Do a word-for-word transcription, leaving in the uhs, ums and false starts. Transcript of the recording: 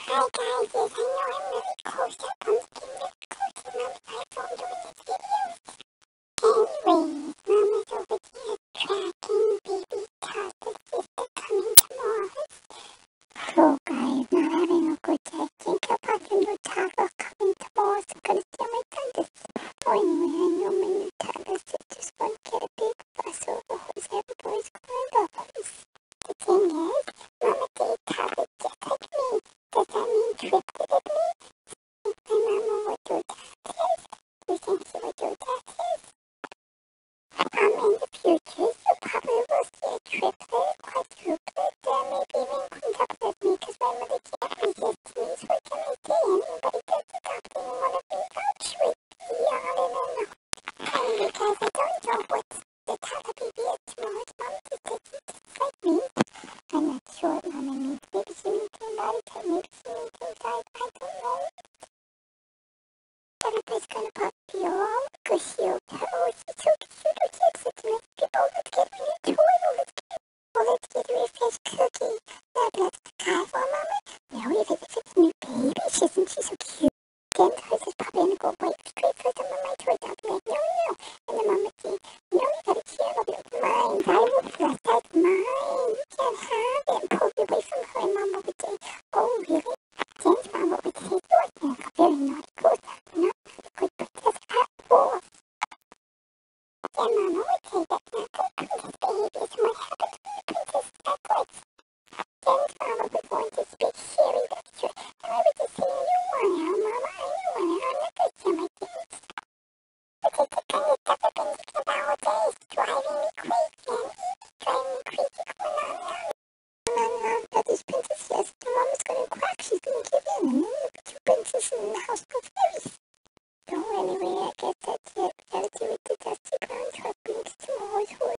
Hi guys, yes, I know I'm really close up. I'm getting really close to Mom's iPhone doing this video. Anyways, Mom is over here tracking baby Todd's sister coming to Mars. So guys, not having a good day. Think about your new toddler coming to Mars. I'm gonna steal my thunder. Oh, anyway, I know my new toddler sisters want to get a big fuss over who's everybody's going to office. The thing is, Mama gave toddler just like me. Does that mean triptychically? My mama would do that is? You think she would do that is? Um, in the future, you probably will see a triplet, quadruplet, uh, maybe even quintuplet me, because my mother can't resist me, so I can make it anybody that's adopting one of me out with the all in and out. And because I don't know what the toddler baby is tomorrow, Mom just takes it just like me. I'm not sure what Mama means. Maybe she means in body type, maybe she means inside, I don't know. Everybody's gonna pop the all gushy old oh, she's so cute, oh, she has such nice people. Let's get her a toy, oh, let's get, oh, let's get her a fresh cookie. Now that's the guy for Mama. Now even if it's a new baby, isn't she so cute? Then hers is probably gonna go white straight for some of my toy dolls. Like, no, no. And the Mama say, no, you gotta share a little bit. Mine, I will flush, that's mine. You can't have it. And pull you away from her, and Mama would say, oh, really? James Mama would say, you're like a very naughty ghost. Not the good princess at all. Then Mama would say that's not good princess behavior, so what happened to the princess backwards? James Mama would want to speak Sherry, that's true. And I would just say, you want her, Mama, I don't want her, I'm not gonna share my things. But it's the kind of stuff I've been thinking nowadays, driving me crazy, and it's driving me crazy going on now. And uh, this princess says the Mama's gonna crack, she's gonna give in, and then you put your princess in the house with